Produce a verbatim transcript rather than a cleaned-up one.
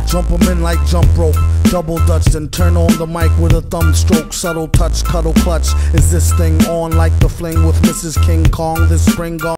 Jump 'em in like jump rope, double dutch, then turn on the mic with a thumb stroke. Subtle touch, cuddle clutch. Is this thing on like the fling with Missus King Kong this spring gone?